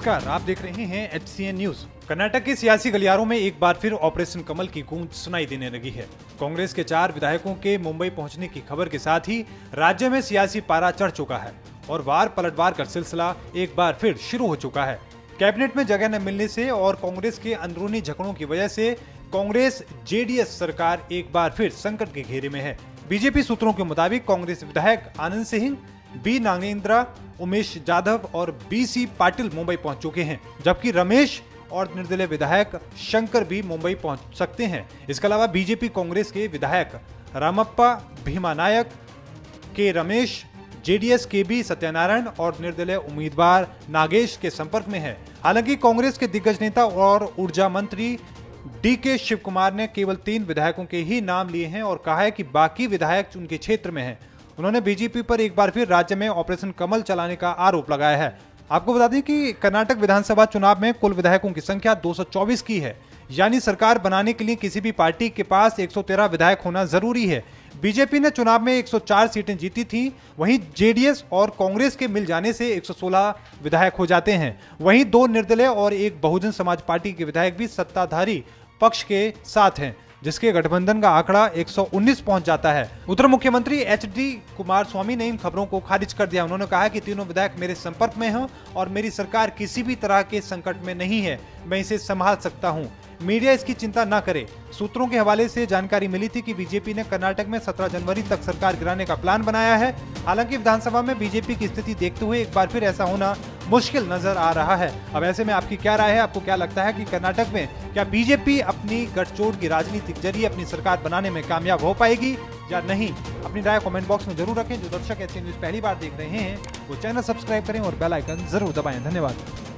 नमस्कार, आप देख रहे हैं HCN न्यूज। कर्नाटक के सियासी गलियारों में एक बार फिर ऑपरेशन कमल की गूंज सुनाई देने लगी है। कांग्रेस के 4 विधायकों के मुंबई पहुंचने की खबर के साथ ही राज्य में सियासी पारा चढ़ चुका है और वार पलटवार का सिलसिला एक बार फिर शुरू हो चुका है। कैबिनेट में जगह न मिलने से और कांग्रेस के अंदरूनी झगड़ों की वजह से कांग्रेस जेडीएस सरकार एक बार फिर संकट के घेरे में है। बीजेपी सूत्रों के मुताबिक कांग्रेस विधायक आनंद सिंह, बी नागेंद्र, उमेश जाधव और BC पाटिल मुंबई पहुंच चुके हैं, जबकि रमेश और निर्दलीय विधायक शंकर भी मुंबई पहुंच सकते हैं। इसके अलावा बीजेपी कांग्रेस के विधायक रामप्पा भीमा नायक, के रमेश, जेडीएस के बी सत्यनारायण और निर्दलीय उम्मीदवार नागेश के संपर्क में है। हालांकि कांग्रेस के दिग्गज नेता और ऊर्जा मंत्री DK शिव कुमार ने केवल 3 विधायकों के ही नाम लिए हैं और कहा है कि बाकी विधायक उनके क्षेत्र में हैं। उन्होंने बीजेपी पर एक बार फिर राज्य में ऑपरेशन कमल चलाने का आरोप लगाया है। आपको बता दें कि कर्नाटक विधानसभा चुनाव में कुल विधायकों की संख्या 224 की है, यानी सरकार बनाने के लिए किसी भी पार्टी के पास 113 विधायक होना जरूरी है। बीजेपी ने चुनाव में 104 सीटें जीती थी, वहीं जेडीएस और कांग्रेस के मिल जाने से 116 विधायक हो जाते हैं। वहीं 2 निर्दलीय और 1 बहुजन समाज पार्टी के विधायक भी सत्ताधारी पक्ष के साथ हैं, जिसके गठबंधन का आंकड़ा 119 पहुंच जाता है। उधर मुख्यमंत्री HD कुमारस्वामी ने इन खबरों को खारिज कर दिया। उन्होंने कहा कि तीनों विधायक मेरे संपर्क में हैं और मेरी सरकार किसी भी तरह के संकट में नहीं है, मैं इसे संभाल सकता हूं। मीडिया इसकी चिंता न करे। सूत्रों के हवाले से जानकारी मिली थी कि बीजेपी ने कर्नाटक में 17 जनवरी तक सरकार गिराने का प्लान बनाया है। हालांकि विधानसभा में बीजेपी की स्थिति देखते हुए एक बार फिर ऐसा होना मुश्किल नजर आ रहा है। अब ऐसे में आपकी क्या राय है? आपको क्या लगता है कि कर्नाटक में क्या बीजेपी अपनी गठजोड़ की राजनीति के जरिए अपनी सरकार बनाने में कामयाब हो पाएगी या नहीं? अपनी राय कमेंट बॉक्स में जरूर रखें। जो दर्शक HCN न्यूज पहली बार देख रहे हैं वो चैनल सब्सक्राइब करें और बेल आइकन जरूर दबाएं। धन्यवाद।